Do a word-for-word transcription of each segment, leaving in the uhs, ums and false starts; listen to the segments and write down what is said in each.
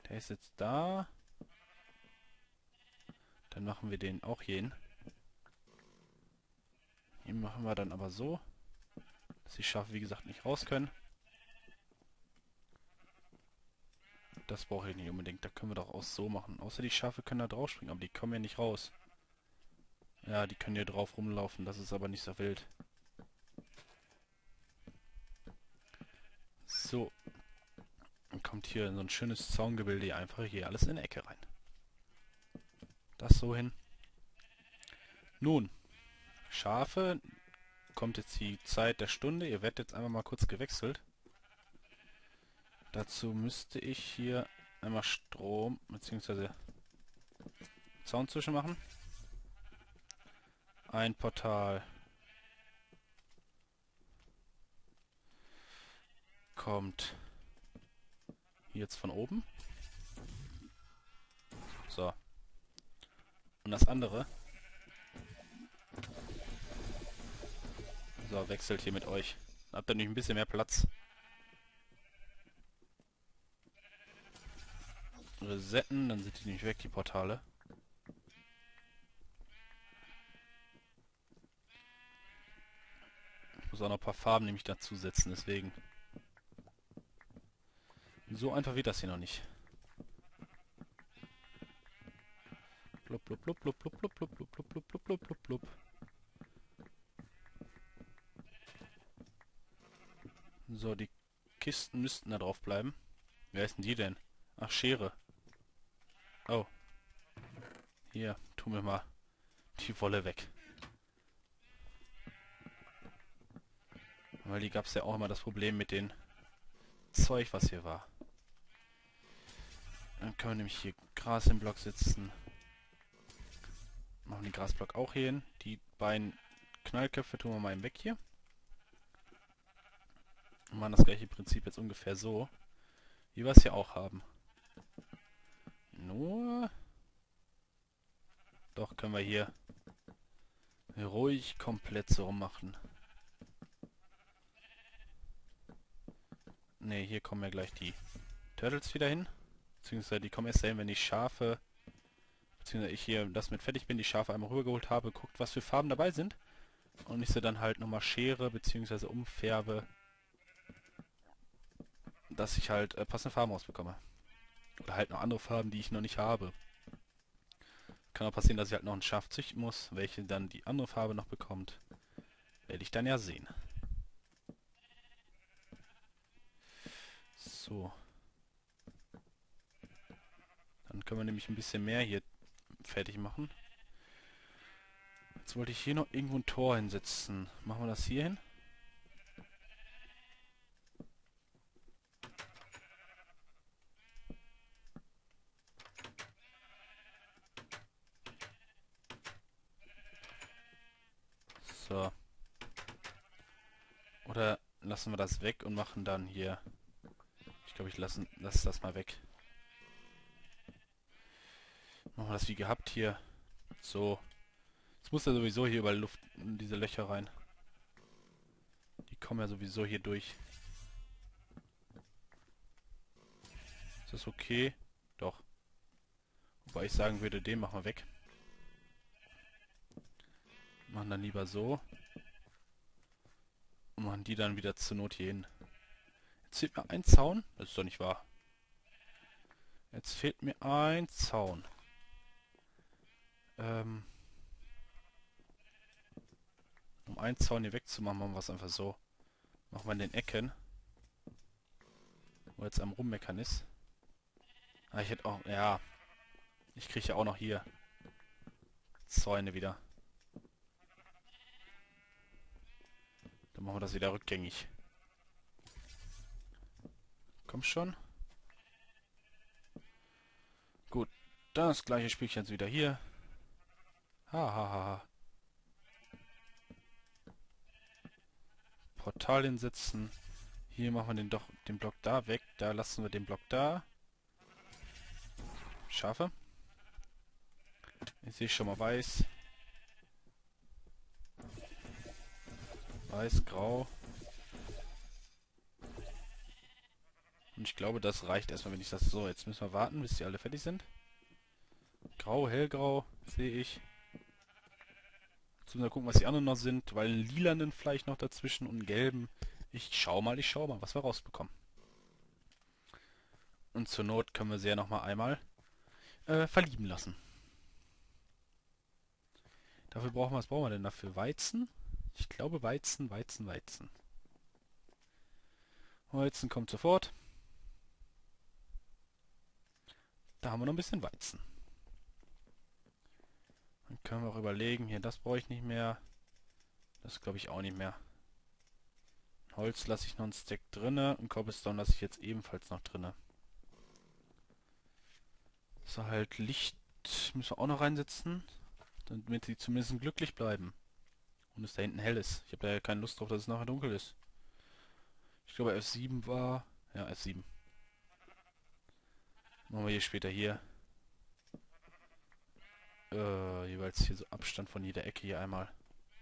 Der ist jetzt da. Dann machen wir den auch hier hin. Hier machen wir dann aber so, dass die Schafe wie gesagt nicht raus können. Das brauche ich nicht unbedingt. Da können wir doch auch so machen. Außer die Schafe können da drauf springen, aber die kommen ja nicht raus. Ja, die können hier drauf rumlaufen. Das ist aber nicht so wild. So. Dann kommt hier in so ein schönes Zaungebilde einfach hier alles in die Ecke rein. Das so hin. Nun, Schafe, kommt jetzt die Zeit der Stunde. Ihr werdet jetzt einfach mal kurz gewechselt. Dazu müsste ich hier einmal Strom bzw. Zaun zwischen machen. Ein Portal kommt jetzt von oben. So. Und das andere. So, wechselt hier mit euch. Dann habt ihr nämlich ein bisschen mehr Platz. Resetten, dann sind die nicht weg, die Portale. Ich muss auch noch ein paar Farben nämlich dazu setzen, deswegen. So einfach wird das hier noch nicht. Blub, blub, blub, blub, blub, blub, blub, blub, blub, blub, blub, blub, blub. So, die Kisten müssten da drauf bleiben. Wer ist denn die denn? Ach, Schere. Oh. Hier, tu mir mal die Wolle weg. Weil die gab es ja auch immer das Problem mit dem Zeug, was hier war. Dann können wir nämlich hier Gras im Block setzen. Machen den Grasblock auch hier hin. Die beiden Knallköpfe tun wir mal eben weg hier. Und machen das gleiche Prinzip jetzt ungefähr so, wie wir es hier auch haben. Nur... Doch, können wir hier ruhig komplett so machen. Ne, hier kommen ja gleich die Turtles wieder hin. Beziehungsweise die kommen erst dahin, wenn die Schafe... Beziehungsweise ich hier das mit fertig bin, die Schafe einmal rübergeholt habe, guckt, was für Farben dabei sind. Und ich sie dann halt nochmal schere, beziehungsweise umfärbe, dass ich halt äh, passende Farben rausbekomme. Oder halt noch andere Farben, die ich noch nicht habe. Kann auch passieren, dass ich halt noch ein Schaf züchten muss, welche dann die andere Farbe noch bekommt. Werde ich dann ja sehen. So. Dann können wir nämlich ein bisschen mehr hier fertig machen. Jetzt wollte ich hier noch irgendwo ein Tor hinsetzen. Machen wir das hier hin? So. Oder lassen wir das weg und machen dann hier... Ich glaube, ich lasse lass das mal weg. Machen wir das wie gehabt hier. So. Es muss ja sowieso hier überall Luft in diese Löcher rein. Die kommen ja sowieso hier durch. Ist das okay? Doch. Wobei ich sagen würde, den machen wir weg. Machen dann lieber so. Und machen die dann wieder zur Not hier hin. Jetzt fehlt mir ein Zaun. Das ist doch nicht wahr. Jetzt fehlt mir ein Zaun. Ähm... Um einen Zaun hier wegzumachen, machen wir es einfach so. Machen wir in den Ecken. Wo jetzt am Rummeckern ist. Ah, ich hätte auch... Ja. Ich kriege ja auch noch hier Zäune wieder. Dann machen wir das wieder rückgängig. Komm schon. Gut. Das gleiche Spielchen jetzt wieder hier. Hahaha. Ha, ha. Portal hinsetzen. Hier machen wir den, doch, den Block da weg. Da lassen wir den Block da. Schafe. Ich sehe schon mal weiß. Weiß, grau. Und ich glaube, das reicht erstmal, wenn ich das... So, jetzt müssen wir warten, bis die alle fertig sind. Grau, hellgrau, sehe ich. Jetzt müssen wir gucken, was die anderen noch sind, weil einen lilanen vielleicht noch dazwischen und einen gelben. Ich schau mal, ich schau mal, was wir rausbekommen. Und zur Not können wir sie ja nochmal einmal äh, verlieben lassen. Dafür brauchen wir, was brauchen wir denn dafür? Weizen? Ich glaube Weizen, Weizen, Weizen. Weizen kommt sofort. Da haben wir noch ein bisschen Weizen. Dann können wir auch überlegen, hier, das brauche ich nicht mehr. Das glaube ich auch nicht mehr. Holz lasse ich noch ein Stack drinne und Cobblestone lasse ich jetzt ebenfalls noch drinne. So, halt Licht müssen wir auch noch reinsetzen, damit sie zumindest glücklich bleiben. Und es da hinten hell ist. Ich habe da ja keine Lust drauf, dass es nachher dunkel ist. Ich glaube F sieben war... Ja, F sieben. Machen wir hier später hier. Äh, jeweils hier so Abstand von jeder Ecke hier einmal.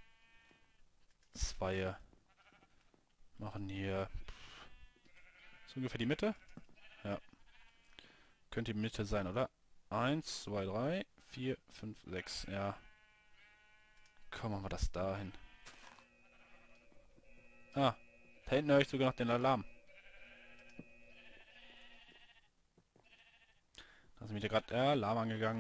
Zwei. Machen hier... So ungefähr die Mitte? Ja. Könnte die Mitte sein, oder? Eins, zwei, drei, vier, fünf, sechs. Ja. Komm, machen wir das dahin. Ah, da hinten höre ich sogar noch den Alarm. Da ist mir gerade der Alarm angegangen.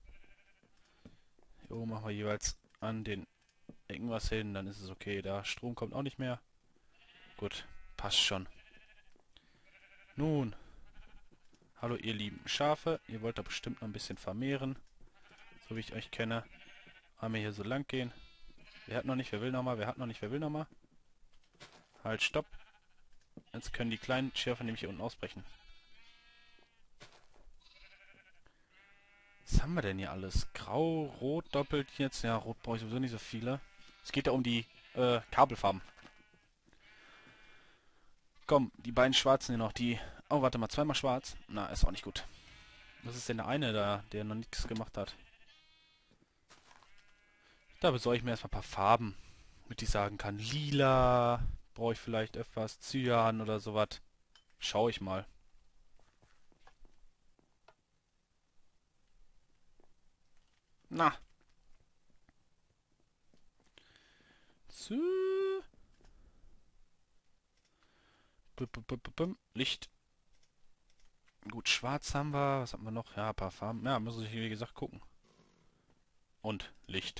Hier oben machen wir jeweils an den Ecken was hin, dann ist es okay. Da Strom kommt auch nicht mehr. Gut, passt schon. Nun, hallo ihr lieben Schafe. Ihr wollt da bestimmt noch ein bisschen vermehren. So wie ich euch kenne. Einmal hier so lang gehen. Wer hat noch nicht, wer will noch mal, wer hat noch nicht, wer will noch mal. Halt, stopp. Jetzt können die kleinen Schärfer nämlich hier unten ausbrechen. Was haben wir denn hier alles? Grau, Rot doppelt jetzt. Ja, Rot brauche ich sowieso nicht so viele. Es geht ja um die äh, Kabelfarben. Komm, die beiden Schwarzen hier noch. Die... Oh, warte mal, zweimal schwarz. Na, ist auch nicht gut. Was ist denn der eine da, der noch nichts gemacht hat? Da besorge ich mir erstmal ein paar Farben, damit ich sagen kann. Lila brauche ich vielleicht etwas. Cyan oder sowas. Schau ich mal. Na. So. Licht. Gut, schwarz haben wir. Was haben wir noch? Ja, ein paar Farben. Ja, muss ich wie gesagt gucken. Und Licht.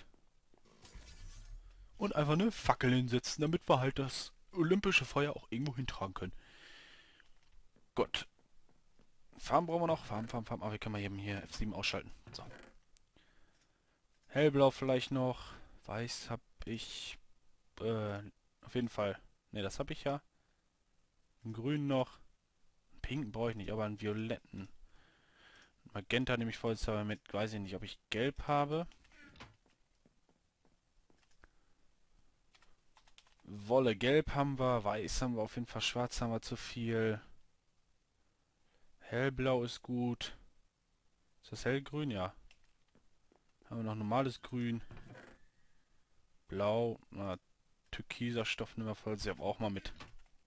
Und einfach eine Fackel hinsetzen, damit wir halt das olympische Feuer auch irgendwo hintragen können. Gut. Farben brauchen wir noch. Farben, Farben, Farben. Aber wir können mal eben hier F sieben ausschalten. So. Hellblau vielleicht noch. Weiß habe ich. Äh, auf jeden Fall. Ne, das habe ich ja. Einen grünen noch. Einen pinken brauche ich nicht, aber einen violetten. Magenta nehme ich vollstes mit. Weiß ich nicht, ob ich gelb habe. Wolle gelb haben wir. Weiß haben wir auf jeden Fall. Schwarz haben wir zu viel. Hellblau ist gut. Ist das hellgrün? Ja. Haben wir noch normales Grün. Blau. Na, türkiser Stoff nehmen wir voll sehr auch mal mit.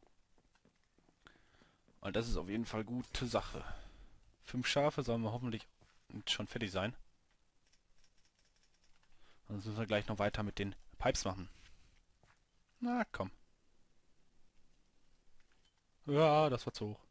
Und das ist auf jeden Fall gute Sache. Fünf Schafe sollen wir hoffentlich schon fertig sein. Sonst müssen wir gleich noch weiter mit den Pipes machen. Na komm. Ja, das war zu hoch.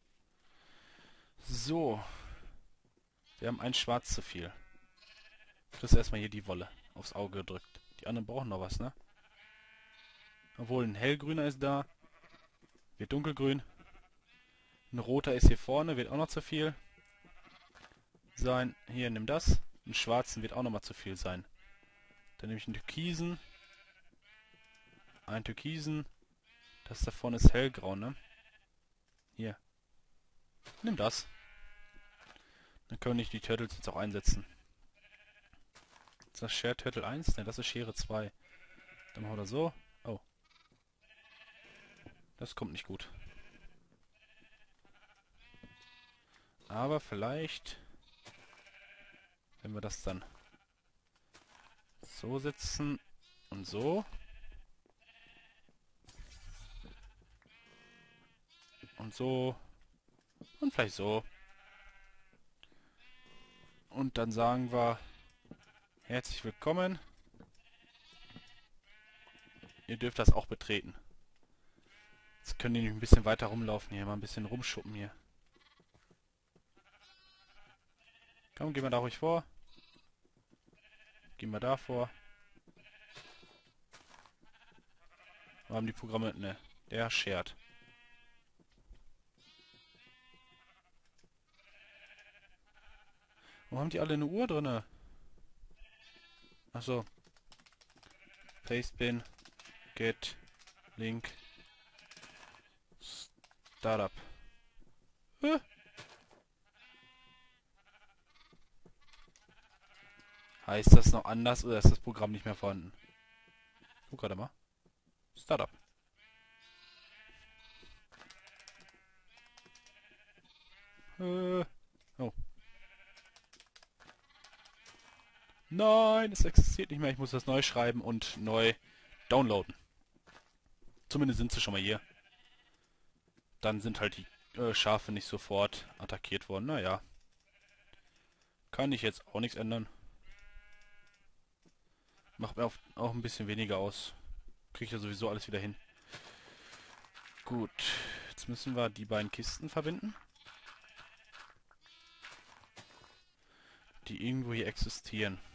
So. Wir haben ein Schwarz zu viel. Du kriegst erstmal hier die Wolle aufs Auge gedrückt. Die anderen brauchen noch was, ne? Obwohl ein hellgrüner ist da. Wird dunkelgrün. Ein roter ist hier vorne, wird auch noch zu viel sein. Hier, nimm das. Ein schwarzen wird auch noch mal zu viel sein. Dann nehme ich einen türkisen. Einen türkisen. Das da vorne ist hellgrau, ne? Hier. Nimm das. Dann können wir nicht die Turtles jetzt auch einsetzen. Ist das Share Turtle eins? Ne, das ist Schere zwei. Dann machen wir das so. Oh. Das kommt nicht gut. Aber vielleicht, wenn wir das dann so setzen und so. Und so. Und vielleicht so. Und dann sagen wir, herzlich willkommen. Ihr dürft das auch betreten. Jetzt können die nämlich ein bisschen weiter rumlaufen hier, mal ein bisschen rumschuppen hier. Komm, gehen wir da ruhig vor. Gehen wir da vor. Wo haben die Programme? Ne, der shared. Wo haben die alle eine Uhr drinne? Achso. Pastebin. Get. Link. Startup. Äh. Heißt das noch anders oder ist das Programm nicht mehr vorhanden? Guck gerade mal. Startup. Äh. Oh. Nein, es existiert nicht mehr. Ich muss das neu schreiben und neu downloaden. Zumindest sind sie schon mal hier. Dann sind halt die äh, Schafe nicht sofort attackiert worden. Naja. Kann ich jetzt auch nichts ändern. Macht mir auch ein bisschen weniger aus. Kriege ich ja sowieso alles wieder hin. Gut. Jetzt müssen wir die beiden Kisten verbinden. Die irgendwo hier existieren.